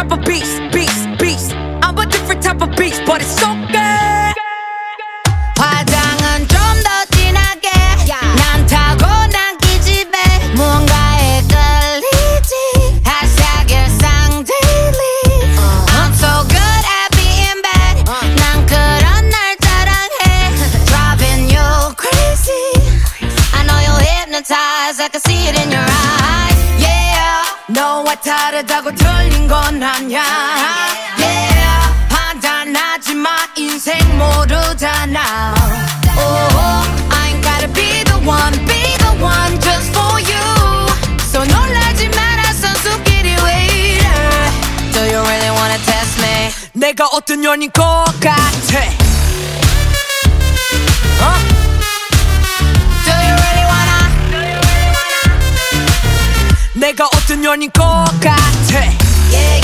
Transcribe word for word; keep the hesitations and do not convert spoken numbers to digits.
type of beast, beast, beast. I'm a different type of beast, but it's so good. 화장은 좀 더 진하게 난 타고난 기집애 무언가에 끌리지 hashtag 일상 daily I'm so good at being bad 난 그런 날 자랑해 driving you crazy I know you're hypnotized I can see it in your eyes yeah 너와 다르다고 틀린 건 아냐 yeah 판단하지 마 인생 모르잖아 oh I ain't gotta be the one be the one just for you so 놀라지 마라 선수끼리 wait Do you really wanna test me 내가 어떤 년인 것 같아 어? Do you really wanna 내가 어떤 년인 것 같아 yeah